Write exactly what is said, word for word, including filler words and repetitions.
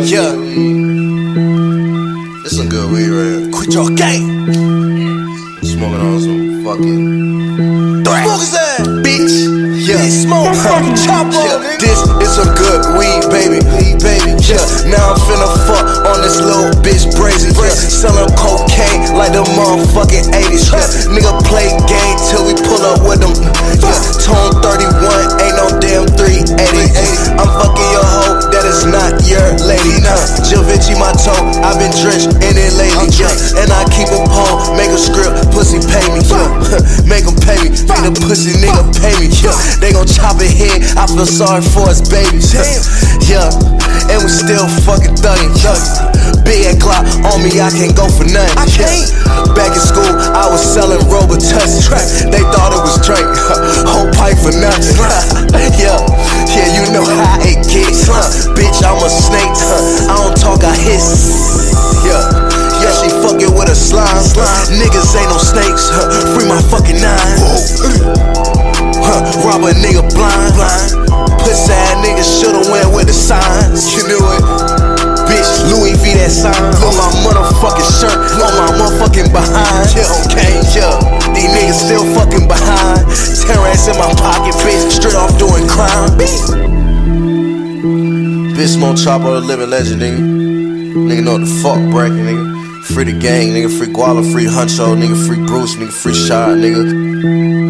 Yeah. This some good weed right here. Quit your game. Smoking on some fucking Bigsmokechapo, bitch. Yeah. Bigsmokechapo. Yeah. This is some good weed, baby. Baby. Yeah. Now I'm finna fuck on this little bitch brazy. Yeah. Selling cocaine like the motherfucking eighties. Yeah. Nigga play game till we pull up with them. Yeah. Tone thirty-one, ain't no damn three eighty. I'm fucking your hoe, that is not your lady. Nah. Givenchy my toe, I've been drenched in it lately. Yeah. And I keep a pole, make a script, pussy pay me. Yeah. Make them pay me, make the pussy nigga pay me. Yeah. They gon' chop it head, I feel sorry for us babies. Yeah, and we still fucking thuggin'. Big Glock on me, I can't go for nothing. I can't. Back in school, I was selling Robitussin. They thought it was Drake, whole pipe for nothing. Yeah, yeah, you know how it gets. Bitch, I'm a snake. I don't talk, I hiss. Yeah, yeah, she fucking with a slime. Niggas ain't no snakes. Free my fucking nine. Rob a nigga blind. Pussy ass nigga shoulda went with the signs. You knew it. Bitch, Louis V that sign on my motherfucking shirt, on my motherfucking behind. Yeah, okay, yeah. These niggas still fucking behind. Ten rats in my pocket, bitch, straight off doing crime. Bigsmokechapo, the living legend, nigga. Nigga know what the fuck bracket, nigga. Free the gang, nigga. Free Guala, free Huncho, nigga. Free Bruce, nigga. Free Shot, nigga.